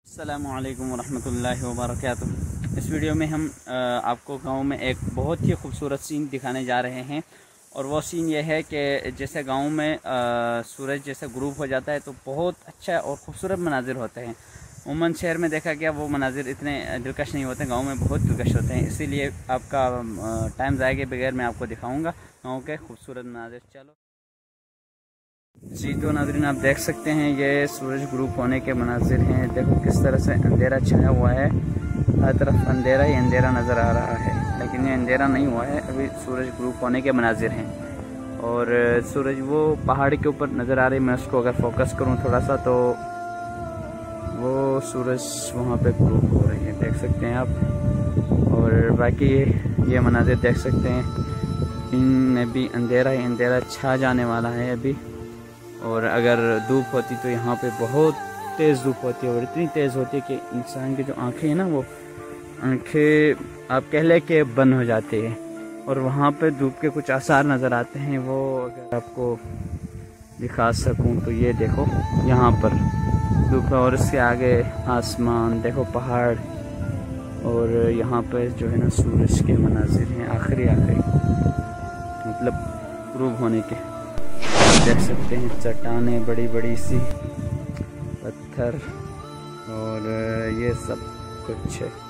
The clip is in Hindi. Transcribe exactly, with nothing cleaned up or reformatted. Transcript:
अस्सलामु अलैकुम वरहमतुल्लाहि वबरकातुहू। इस वीडियो में हम आपको गांव में एक बहुत ही खूबसूरत सीन दिखाने जा रहे हैं। और वो सीन ये है कि जैसे गांव में सूरज जैसे ग्रूप हो जाता है तो बहुत अच्छा और ख़ूबसूरत मनाजिर होते हैं। उमूमन शहर में देखा गया वो मनाजिर इतने दिलकश नहीं होते, गांव में बहुत दिलकश होते हैं। इसीलिए आपका टाइम ज़ाया के बगैर मैं आपको दिखाऊँगा गाँव के खूबसूरत मनाजिर। चलो जी तो नाज़रीन, आप देख सकते हैं ये सूरज ग्रुप होने के मनाजिर हैं। देखो किस तरह से अंधेरा छाया हुआ है, हर तरफ अंधेरा ही अंधेरा नज़र आ रहा है, लेकिन ये अंधेरा नहीं हुआ है, अभी सूरज ग्रुप होने के मनाजिर हैं। और सूरज वो पहाड़ के ऊपर नज़र आ रही है। मैं उसको अगर फोकस करूँ थोड़ा सा तो वो सूरज वहाँ पे ग्रुप हो रही है, देख सकते हैं आप। और बाकी ये मनाजिर देख सकते हैं, इनमें भी अंधेरा ही अंधेरा छा जाने वाला है अभी। और अगर धूप होती तो यहाँ पे बहुत तेज़ धूप होती है, और इतनी तेज़ होती है कि इंसान की जो आंखें हैं ना, वो आंखें आप कह ले के बंद हो जाती है। और वहाँ पे धूप के कुछ आसार नज़र आते हैं, वो अगर आपको दिखा सकूँ तो ये देखो यहाँ पर धूप है, और इसके आगे आसमान देखो, पहाड़, और यहाँ पर जो है ना सूरज के मनाजिर हैं आखिरी आखिरी मतलब ग्रूब होने के। देख सकते हैं चट्टानें बड़ी बड़ी सी, पत्थर, और ये सब कुछ है।